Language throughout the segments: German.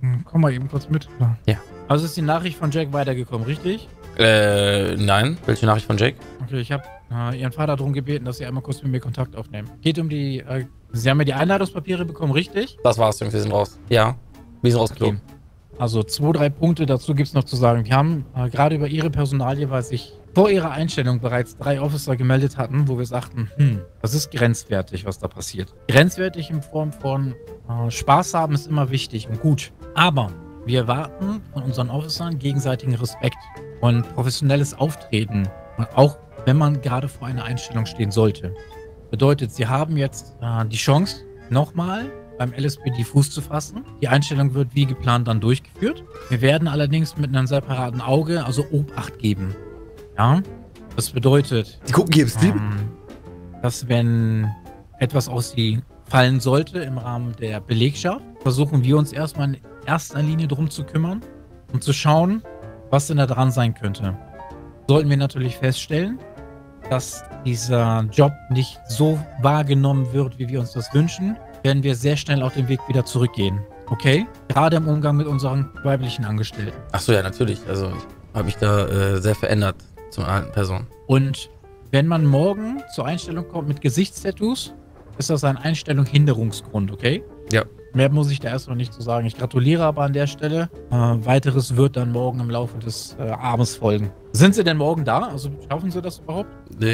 Komm mal eben kurz mit. Ja. Also ist die Nachricht von Jack weitergekommen, richtig? Nein. Welche Nachricht von Jake? Okay, ich habe Ihren Vater darum gebeten, dass Sie einmal kurz mit mir Kontakt aufnehmen. Geht um die, Sie haben ja die Einladungspapiere bekommen, richtig? Das war's, Jungs, wir sind raus. Ja, wir sind rausgeflogen. Okay. Also 2, 3 Punkte dazu gibt es noch zu sagen. Wir haben gerade über Ihre Personalie, weil sich vor Ihrer Einstellung bereits 3 Officer gemeldet hatten, wo wir sagten, das ist grenzwertig, was da passiert. Grenzwertig in Form von Spaß haben ist immer wichtig und gut. Aber wir erwarten von unseren Officern gegenseitigen Respekt und professionelles Auftreten. Auch wenn man gerade vor einer Einstellung stehen sollte. Bedeutet, Sie haben jetzt die Chance, nochmal beim LSPD Fuß zu fassen. Die Einstellung wird wie geplant dann durchgeführt. Wir werden allerdings mit einem separaten Auge, also Obacht geben. Ja, das bedeutet, Die gucken hier im Stream. dass wenn etwas aus Sie fallen sollte im Rahmen der Belegschaft, versuchen wir uns erstmal in erster Linie drum zu kümmern und zu schauen, was denn da dran sein könnte. Sollten wir natürlich feststellen, dass dieser Job nicht so wahrgenommen wird, wie wir uns das wünschen, werden wir sehr schnell auf den Weg wieder zurückgehen. Okay? Gerade im Umgang mit unseren weiblichen Angestellten. Achso, ja, natürlich. Also, ich habe mich da sehr verändert zur alten Person. Und wenn man morgen zur Einstellung kommt mit Gesichtstattoos, ist das ein Einstellung-Hinderungsgrund, okay? Ja. Mehr muss ich da erstmal nicht zu sagen. Ich gratuliere aber an der Stelle. Weiteres wird dann morgen im Laufe des Abends folgen. Sind Sie denn morgen da? Also schaffen Sie das überhaupt?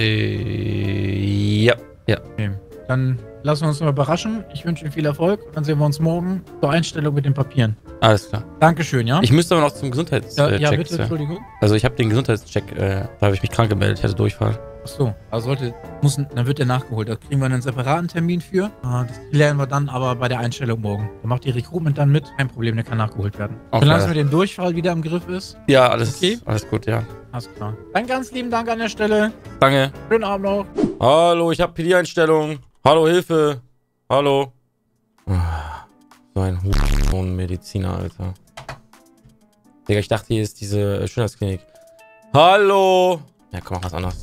Ja. Ja. Okay. Dann lassen wir uns mal überraschen. Ich wünsche Ihnen viel Erfolg. Dann sehen wir uns morgen zur Einstellung mit den Papieren. Alles klar. Dankeschön, ja? Ich müsste aber noch zum Gesundheitscheck. Ja, bitte, Entschuldigung. Also, ich habe den Gesundheitscheck, da habe ich mich krank gemeldet. Ich hatte Durchfall. Achso, also dann wird der nachgeholt. Da kriegen wir einen separaten Termin für. Das klären wir dann aber bei der Einstellung morgen. Da macht die Recruitment dann mit. Kein Problem, der kann nachgeholt werden. Auch Solange es klar. mit dem Durchfall wieder im Griff ist. Ja, alles, Okay. alles gut, ja. Alles klar. Dann ganz lieben Dank an der Stelle. Danke. Schönen Abend noch. Hallo, ich habe PD-Einstellung. Hallo, Hilfe. Hallo. So ein Hurensohn-Mediziner, Alter. Digga, ich dachte, hier ist diese Schönheitsklinik. Hallo. Ja, komm, mach was anderes.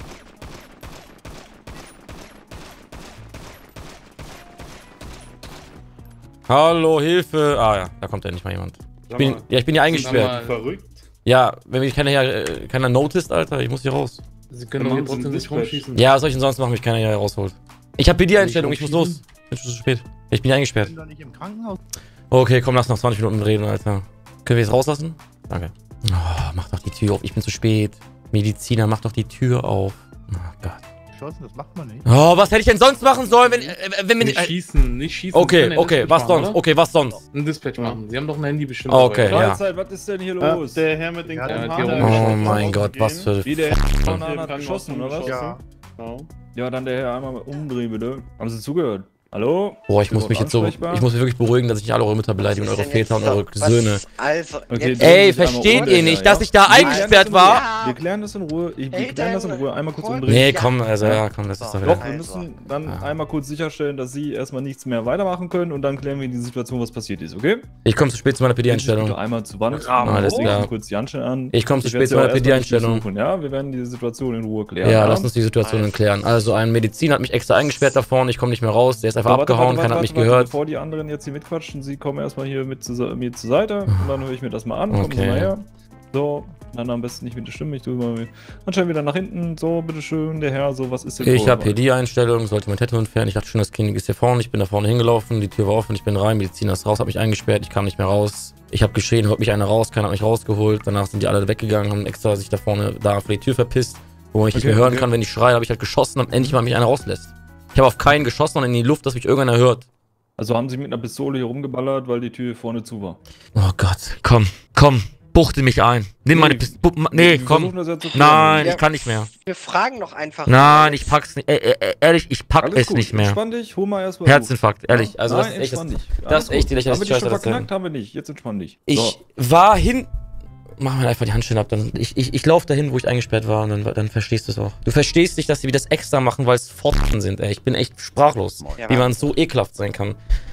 Hallo, Hilfe. Ah ja, da kommt ja nicht mal jemand. Ich bin hier eingesperrt. Verrückt. Ja, wenn mich keiner noticed, Alter, ich muss hier raus. Sie können doch hier trotzdem nicht rumschießen. Ja, was soll ich denn sonst machen, wenn mich keiner hier rausholt? Ich habe PD-Einstellung, ich muss los. Ich bin schon zu spät. Ich bin hier eingesperrt. Ich bin doch nicht im Krankenhaus. Okay, komm, lass noch 20 Minuten reden, Alter. Können wir jetzt rauslassen? Danke. Oh, mach doch die Tür auf, ich bin zu spät. Mediziner, mach doch die Tür auf. Oh Gott. Geschossen, das macht man nicht. Oh, was hätte ich denn sonst machen sollen, wenn wir Nicht schießen, nicht schießen. Sie Okay, können ein okay, Dispatch was machen, sonst? oder? Okay, was sonst? Ein Dispatch machen. Sie haben doch ein Handy bestimmt. Okay, dabei, oder? ja. Freizeit, was ist denn hier Ja, los? der Herr mit den Ja, grauen die Haaren. Orange- Oh mein Gott, was für... Wie der Von Herr hat geschossen, oder was? Ja. Ja, dann der Herr einmal umdrehen, bitte. Haben Sie zugehört? Hallo? Boah, ich muss mich jetzt so... Ansprechbar? Ich muss mich wirklich beruhigen, dass ich nicht alle eure Mütter beleidige und eure Väter und eure Söhne. Also, Okay, jetzt- drehen Ey, Sie sich einmal versteht um, ihr der nicht, Herr, dass ja? ich da Wir klären eingesperrt das in war? Ja. Wir klären das in Ruhe. Wir Ey, klären das in dann- Ruhe. Einmal kurz Freund. umdrehen. Nee, komm, also ja, komm, das ist doch wieder... Doch, wir müssen dann Ja. einmal kurz sicherstellen, dass Sie erstmal nichts mehr weitermachen können und dann klären wir die Situation, was passiert ist, okay? Ich komme zu spät zu meiner Bitte PD-Einstellung. einmal zu Wand. Alles Legen klar. Sie kurz die Handschellen an. Ich komme zu werde spät zu Sie auch meiner erstmal nicht PD-Einstellung. durchsuchen, Ja, wir werden die Situation in Ruhe klären. Ja, lass uns die Situation klären. Also ein Mediziner hat mich extra eingesperrt da vorne, ich komme nicht mehr raus, der ist einfach Aber abgehauen, keiner hat mich gehört. Bevor die anderen jetzt hier mitquatschen, Sie kommen erstmal hier mit mir zur Seite und dann höre ich mir das mal an. Kommen Sie Okay. mal her. So, dann am besten nicht mit der Stimme. Ich tue mal anscheinend wieder nach hinten. So, bitteschön, der Herr, so, was ist denn Ich habe vorgefallen? PD-Einstellung, sollte mein Tattoo entfernen. Ich dachte schon, das Klinik ist hier vorne. Ich bin da vorne hingelaufen, die Tür war offen, ich bin rein, Mediziner ist raus, hat mich eingesperrt, ich kam nicht mehr raus. Ich habe geschrien, holt mich einer raus, keiner hat mich rausgeholt. Danach sind die alle weggegangen, haben extra sich da vorne da vor die Tür verpisst, wo ich nicht mehr hören kann, wenn ich schreie. Habe ich halt geschossen, damit endlich mal mich einer rauslässt. Ich habe auf keinen geschossen und in die Luft, dass mich irgendeiner hört. Also haben Sie mit einer Pistole hier rumgeballert, weil die Tür vorne zu war. Oh Gott, komm, buchte mich ein. Nimm meine Pistole. Nee, Wir komm. versuchen das ja zu klären. Nein, Ja. ich kann nicht mehr. Wir fragen doch einfach. Nein, ich pack's nicht. Ehrlich, ich pack Alles es gut, nicht mehr. Entspann dich, hol mal erstmal. Herzinfarkt, ehrlich. Also Nein, das ist echt, entspann dich. das Alles ist echt die gut. lächerlichste Haben wir dich Scheiße schon aller Zeiten. verknackt? Haben wir nicht. Jetzt entspann dich. Ich So. war hin. Mach mal einfach die Handschellen ab. Dann, ich laufe dahin, wo ich eingesperrt war und dann verstehst du es auch. Du verstehst nicht, dass sie das extra machen, weil es Pfosten sind, ey. Ich bin echt sprachlos, Ja, wie man so ekelhaft sein kann.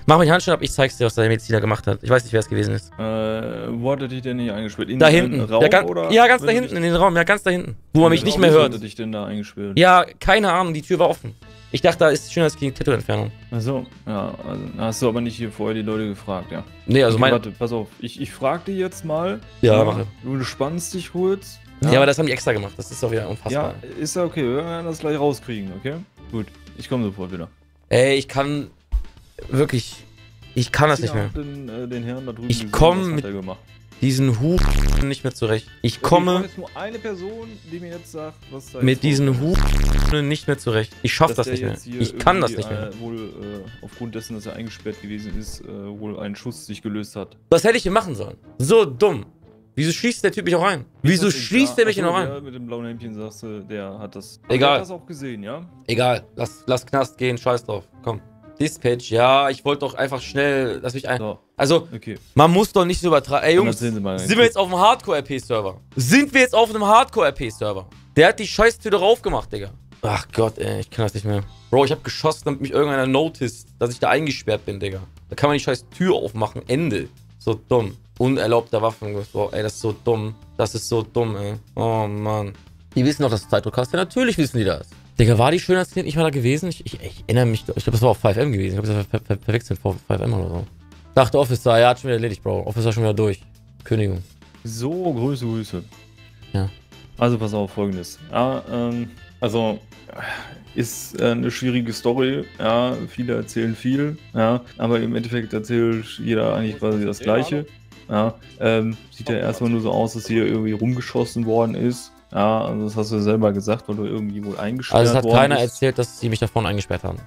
Mach mich Handstand ab, ich zeig's dir, was der Mediziner gemacht hat. Ich weiß nicht, wer es gewesen ist. Wo hat er dich denn nicht eingesperrt? In da den hinten. Raum, oder? Ja, ganz da hinten, in den Raum. Ja, ganz da hinten. Wo man mich nicht mehr hört. Hat er dich denn da eingesperrt? Ja, keine Ahnung, die Tür war offen. Ich dachte, da ist Schönheitsklinik-Tattoo-Entfernung. Achso, ja, also hast du aber nicht hier vorher die Leute gefragt, ja. Nee, also okay, warte, pass auf, ich frag dich jetzt mal. Ja, mache. Du spannst dich kurz. Ja, aber das haben die extra gemacht, das ist doch wieder unfassbar. Ja, ist ja okay, wir werden das gleich rauskriegen, okay? Gut, ich komme sofort wieder. Ey, ich kann wirklich, ich kann das nicht mehr. Den Herrn da drüben ich komme mit diesen Huch nicht mehr zurecht. Ich komme jetzt nur eine Person, die mir jetzt sagt, was da mit diesen Huch nicht mehr zurecht. Ich schaff das nicht mehr. Ich kann das nicht mehr. Wohl aufgrund dessen, dass er eingesperrt gewesen ist, wohl ein Schuss sich gelöst hat. Was hätte ich hier machen sollen? So dumm. Wieso schließt der Typ mich auch rein? Wieso schließt der mich noch rein? Der mit dem blauen Hemdchen sagst du, der hat das. Egal. Der hat das auch gesehen, ja? Egal. Lass Knast gehen, scheiß drauf. Komm. Dispatch, ja, ich wollte doch einfach schnell, dass mich ein... So. Also, okay. Man muss doch nicht so übertreiben. Ey, Jungs, sind wir jetzt auf einem Hardcore-RP-Server? Sind wir jetzt auf einem Hardcore-RP-Server? Der hat die Scheißtür darauf gemacht, Digga. Ach Gott, ey, ich kann das nicht mehr. Bro, ich hab geschossen, damit mich irgendeiner noticed, dass ich da eingesperrt bin, Digga. Da kann man die scheiß Tür aufmachen, Ende. So dumm. Unerlaubter Waffengebrauch, ey, das ist so dumm. Das ist so dumm, ey. Oh, Mann. Die wissen doch, dass du Zeitdruck hast. Ja, natürlich wissen die das. Digga, war die Schönheitsklinik nicht mal da gewesen? Ich erinnere mich, ich glaube, das war auf 5M gewesen. Ich glaube, das war verwechselt vor 5M oder so. Dachte Officer, ja, hat schon wieder erledigt, Bro. Officer schon wieder durch. Kündigung. So, Grüße. Ja. Also, pass auf, Folgendes. Ja, also, ist eine schwierige Story. Ja, viele erzählen viel. Ja, aber im Endeffekt erzählt jeder eigentlich quasi das Gleiche. Ja, sieht ja erstmal nur so aus, dass hier irgendwie rumgeschossen worden ist. Ja, also das hast du ja selber gesagt, weil du irgendwie wohl eingesperrt worden bist. Also es hat keiner erzählt, dass sie mich da vorne eingesperrt haben?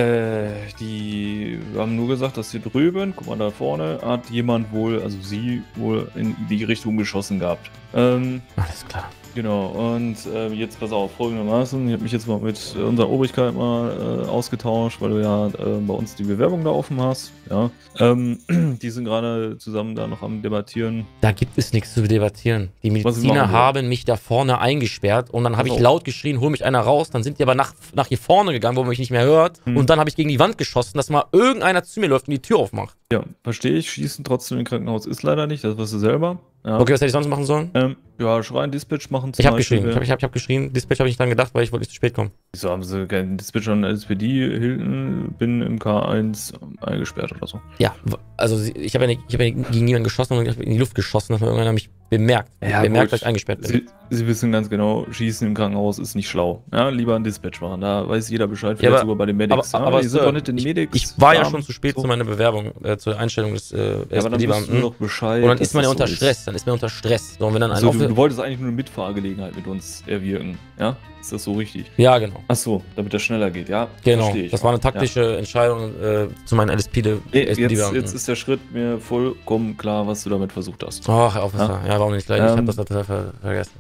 Die haben nur gesagt, dass hier drüben, guck mal da vorne, hat jemand wohl, also sie wohl in die Richtung geschossen gehabt. Alles klar. Genau, und jetzt pass auf, folgendermaßen, ich habe mich jetzt mal mit unserer Obrigkeit mal ausgetauscht, weil du ja bei uns die Bewerbung da offen hast, ja. Die sind gerade zusammen da noch am Debattieren. Da gibt es nichts zu debattieren. Die Mediziner haben mich da vorne eingesperrt und dann habe ich laut geschrien, hol mich einer raus, dann sind die aber nach hier vorne gegangen, wo man mich nicht mehr hört und dann habe ich gegen die Wand geschossen, dass mal irgendeiner zu mir läuft und die Tür aufmacht. Ja, verstehe ich, schießen trotzdem im Krankenhaus ist leider nicht, das weißt du selber. Ja. Okay, was hätte ich sonst machen sollen? Ja, schreien, Dispatch machen zum Beispiel. Ich hab geschrien, Dispatch habe ich nicht dran gedacht, weil ich wollte nicht zu spät kommen. Wieso haben sie keinen Dispatch an LSPD, Hilton, bin im K1 eingesperrt oder so? Ja, also ich habe ja gegen niemanden geschossen und ich habe in die Luft geschossen, dass irgendwann mich bemerkt. Ja, bemerkt, dass ich eingesperrt bin. Sie wissen ganz genau, Schießen im Krankenhaus ist nicht schlau. Ja, lieber einen Dispatch machen, da weiß jeder Bescheid, vielleicht sogar bei den Medics. Aber sind doch nicht den Medics. Ich war ja schon zu spät zu meiner Bewerbung, zur Einstellung des SPD-Beamten. Doch Bescheid. Und dann ist man ja unter Stress, dann ist man unter Stress. So, und wenn dann du wolltest eigentlich nur eine Mitfahrgelegenheit mit uns erwirken, ja? Ist das so richtig? Ja, genau. Achso, damit das schneller geht, ja? Genau, das war eine taktische Entscheidung zu meinen SPD-Beamten. Jetzt ist der Schritt mir vollkommen klar, was du damit versucht hast. Ach, Herr Officer, ja, warum nicht gleich? Ich habe das total vergessen.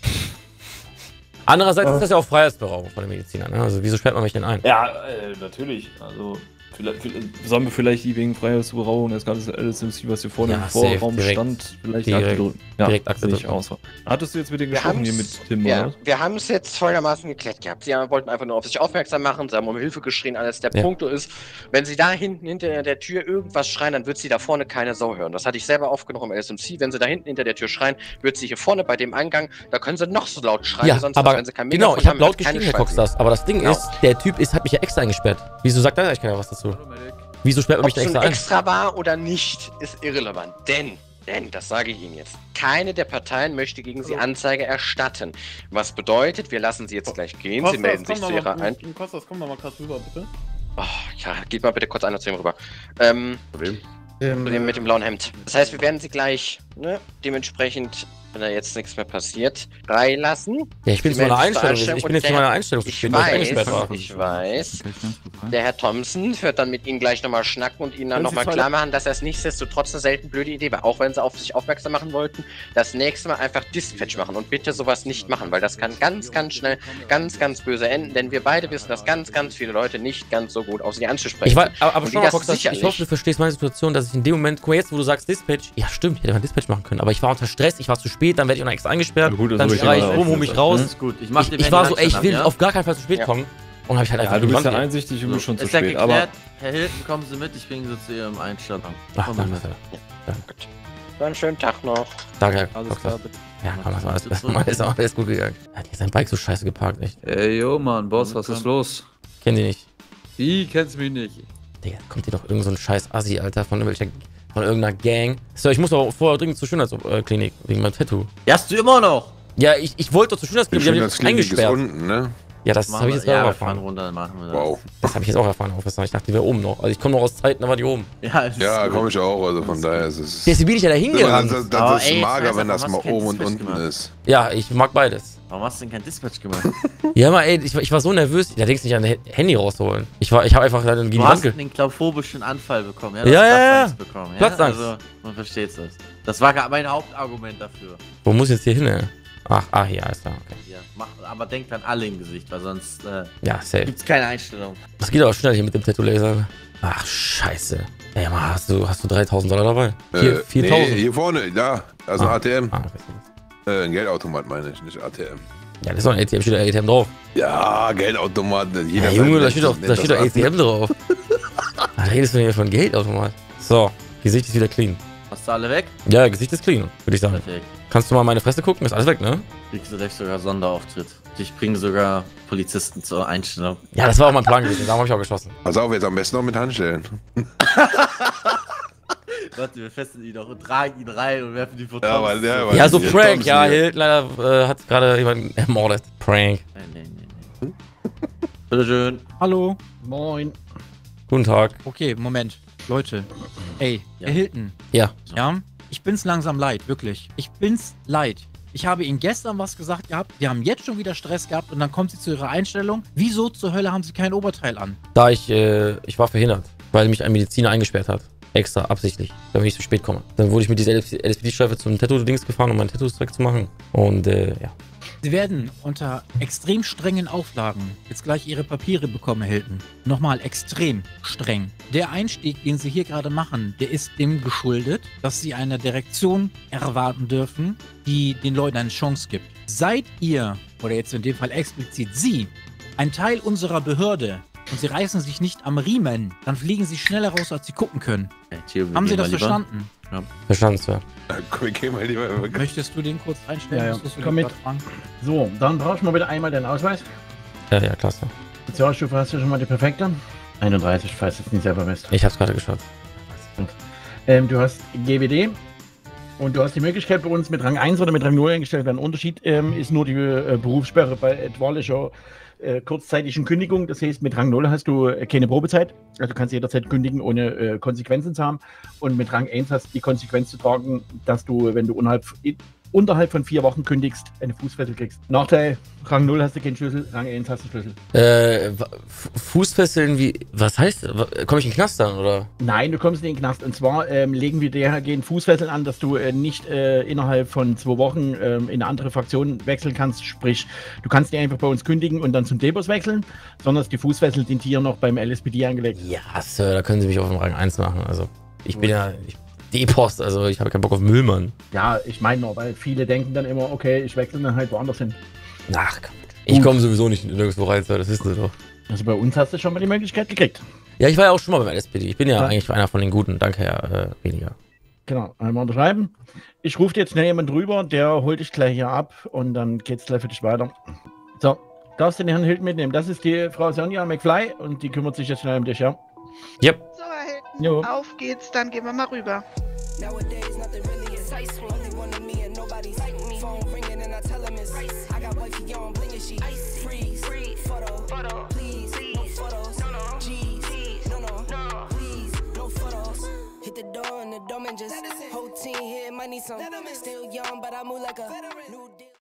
Andererseits ist das ja auch Freiheitsberaubung von den Medizinern, ne? Also wieso sperrt man mich denn ein? Ja, natürlich, also... Sollen wir vielleicht die wegen Freiheitsberaubung, das ganze LSMC, was hier vorne im Vorraum stand, vielleicht direkt akzeptiert aus. Hattest du jetzt mit denen gesprochen hier mit Tim, oder? Wir haben es jetzt folgendermaßen geklärt gehabt. Sie wollten einfach nur auf sich aufmerksam machen, sie haben um Hilfe geschrien, alles. Der Punkt ist, wenn sie da hinten hinter der Tür irgendwas schreien, dann wird sie da vorne keine Sau hören. Das hatte ich selber aufgenommen im LSMC. Wenn sie da hinten hinter der Tür schreien, wird sie hier vorne bei dem Eingang, da können sie noch so laut schreien, sonst aber wenn sie kein Megafon haben, ich habe laut geschrien, Herr Coxstars, aber das Ding ist, der Typ hat mich ja extra eingesperrt. Wieso sagt er eigentlich keiner was dazu? Wieso sperrt man mich da extra ein? Ob es extra war oder nicht, ist irrelevant. Denn, das sage ich Ihnen jetzt, keine der Parteien möchte gegen Sie Anzeige erstatten. Was bedeutet, wir lassen Sie jetzt gleich gehen, Sie melden sich zu Ihrer Einstellung. Kostas, komm doch mal kurz rüber, bitte. Oh, ja, geht mal bitte kurz einer zu ihm rüber. Mit dem blauen Hemd. Das heißt, wir werden Sie gleich, dementsprechend, wenn da jetzt nichts mehr passiert, freilassen. Ja, ich bin jetzt in meiner Einstellung. Ich bin jetzt in meiner Einstellung. Ich weiß. Der Herr Thompson wird dann mit Ihnen gleich nochmal schnacken und Ihnen dann nochmal klar machen, dass das nichtsdestotrotz eine selten blöde Idee war. Auch wenn Sie auf sich aufmerksam machen wollten, das nächste Mal einfach Dispatch machen und bitte sowas nicht machen, weil das kann ganz, ganz schnell ganz, ganz böse enden, denn wir beide wissen, dass ganz, ganz viele Leute nicht ganz so gut auf Sie anzusprechen sind. Aber schon mal, Fox, ich hoffe, du verstehst meine Situation, dass ich in dem Moment, guck mal jetzt, wo du sagst Dispatch, ja stimmt, ich hätte mal Dispatch machen können, aber ich war unter Stress, ich war zu spät, dann werde ich auch noch extra eingesperrt, dann schreie ich rum, hol mich raus. Ist gut. Ich war so, ey, ich will auf gar keinen Fall zu spät kommen. Und habe ich halt einfach Ja, du die bist Wand ja einsichtig und bist schon zu Ist ja spät. geklärt. Aber Herr Hilton, kommen Sie mit, ich bringe Sie zu Ihrem Einstand. Ach, Kommen Sie danke. mit. Dann einen schönen Tag noch. Danke, Herr Alles Doktor. klar, bitte. Ja, komm, ist auch alles gut gegangen. Hat hier sein Bike so scheiße geparkt, echt. Ey, yo, Mann, Boss, was ist los? Kennt ihr nicht? Wie, kennst mich nicht? Digga, kommt hier doch irgend so ein scheiß Assi, Alter, von irgendeiner Gang. So, ich muss doch vorher dringend zur Schönheitsklinik wegen meinem Tattoo. Ja, hast du immer noch? Ja, ich wollte doch zur Schönheitsklinik, die haben mich Schönheitsklinik ist eingesperrt. unten, ne? Ja, das habe ich jetzt auch wir fahren erfahren. runter, dann machen wir das. Wow. Das habe ich jetzt auch erfahren, Officer. Ich dachte, die wäre oben noch. Also ich komme noch aus Zeiten, da war die oben. Ja, es ist Ja, gut. komme ich auch, also von daher ist es... Der ist bin ich ja da hingerannt. Das Aber ist ey, jetzt mager, weiß wenn er, das warum mal hast du kein oben und Dispatch unten gemacht? ist. Ja, ich mag beides. Warum hast du denn kein Dispatch gemacht? Ja, aber ey, ich war so nervös. Da denkst du nicht an das Handy rausholen. Ich habe einfach dann gegen die Du Wand hast den klauphobischen Anfall bekommen, ja? Ja, ja, Platzangst bekommen, ja? Platzangst. Also, man versteht das. Das war mein Hauptargument dafür. Wo muss ich jetzt hier hin, ey? Ach, hier, alles klar, okay. Ja, aber denkt an alle im Gesicht, weil sonst Ja, safe. gibt's keine Einstellung. Das geht aber schnell hier mit dem Tattoo-Laser. Ach, scheiße. Ey, Mann, hast du $3.000 dabei? 4.000. Nee, hier vorne, da. Also ATM. Ah, okay. Ein Geldautomat meine ich, nicht ATM. Ja, das ist doch ein ATM, steht da ATM drauf. Ja, Geldautomat. Ja, Junge, da steht doch ATM drauf. Da redest du denn hier von Geldautomat? So, Gesicht ist wieder clean. Hast du alle weg? Ja, Gesicht ist clean, würde ich sagen. Perfekt. Kannst du mal meine Fresse gucken? Ist alles weg, ne? Kriegst du gleich sogar Sonderauftritt. Ich bringe sogar Polizisten zur Einstellung. Ja, das war auch mein Plan gewesen, darum habe ich auch geschossen. Pass auf, jetzt am besten noch mit Handschellen. Warte, wir fesseln ihn doch und tragen ihn rein und werfen die vor Ja, Thomas. weil Ja, so die Prank, Thompson ja, hier. Hild leider hat gerade jemanden ermordet. Prank. Nee. Bitteschön. Hallo. Moin. Guten Tag. Okay, Moment. Leute. Ey, Ja. Herr Hilton. Ja. Ja? Ich bin's langsam leid, wirklich. Ich bin's leid. Ich habe Ihnen gestern was gesagt gehabt. Sie haben jetzt schon wieder Stress gehabt und dann kommt Sie zu Ihrer Einstellung. Wieso zur Hölle haben Sie kein Oberteil an? Da ich war verhindert, weil mich ein Mediziner eingesperrt hat. Extra, absichtlich, damit ich zu spät komme. Dann wurde ich mit dieser LSPD-Streife zum Tattoo-Dings gefahren, um meine Tattoos direkt zu machen. Und, ja. Sie werden unter extrem strengen Auflagen jetzt gleich Ihre Papiere bekommen, Herr Hilton. Nochmal extrem streng. Der Einstieg, den Sie hier gerade machen, der ist dem geschuldet, dass Sie eine Direktion erwarten dürfen, die den Leuten eine Chance gibt. Seid ihr, oder jetzt in dem Fall explizit Sie, ein Teil unserer Behörde und Sie reißen sich nicht am Riemen, dann fliegen Sie schneller raus, als Sie gucken können. Haben Sie das verstanden? Verstanden, Sir. Komm, geh mal lieber weg. Möchtest du den kurz einstellen? Ja, ja. Musstest du Komm den mit. gerade fragen? So, dann brauchst du mal bitte einmal deinen Ausweis. Ja, klasse. Sozialstufe hast du schon mal die perfekte. 31, falls du es nicht selber weißt. Ich hab's gerade geschaut. Du hast GBD und du hast die Möglichkeit bei uns mit Rang 1 oder mit Rang 0 eingestellt werden. Unterschied ist nur die Berufssperre bei etwaiger kurzzeitigen Kündigung. Das heißt, mit Rang 0 hast du keine Probezeit. Also du kannst jederzeit kündigen, ohne Konsequenzen zu haben. Und mit Rang 1 hast du die Konsequenz zu tragen, dass du, wenn du unterhalb von 4 Wochen kündigst, eine Fußfessel kriegst. Nachteil, Rang 0 hast du keinen Schlüssel, Rang 1 hast du Schlüssel. Fußfesseln wie, was heißt, komme ich in den Knast dann, oder? Nein, du kommst nicht in den Knast. Und zwar legen wir dahergehend Fußfesseln an, dass du nicht innerhalb von 2 Wochen in eine andere Fraktion wechseln kannst. Sprich, du kannst nicht einfach bei uns kündigen und dann zum Depos wechseln, sondern die Fußfesseln sind hier noch beim LSPD angelegt. Ja, Sir, da können Sie mich auf dem Rang 1 machen. Also, ich bin ja D-Post, also ich habe keinen Bock auf Müllmann. Ja, ich meine nur, weil viele denken dann immer, okay, ich wechsle dann halt woanders hin. Ach, komm. Ich komme sowieso nicht nirgendwo rein, Sir, das wissen Sie doch. Also bei uns hast du schon mal die Möglichkeit gekriegt. Ja, ich war ja auch schon mal beim LSPD. Ich bin ja eigentlich einer von den Guten. Danke, Herr Weniger. Genau, einmal unterschreiben. Ich rufe dir jetzt schnell jemand drüber, der holt dich gleich hier ab und dann geht's gleich für dich weiter. So, darfst du den Herrn Hilton mitnehmen? Das ist die Frau Sonja McFly und die kümmert sich jetzt schnell um dich, ja? Yep. So, Herr Hilton, Jo. auf geht's, dann gehen wir mal rüber. Hit the door and the dome and just whole team here might need some. Still young, but I move like a new deal.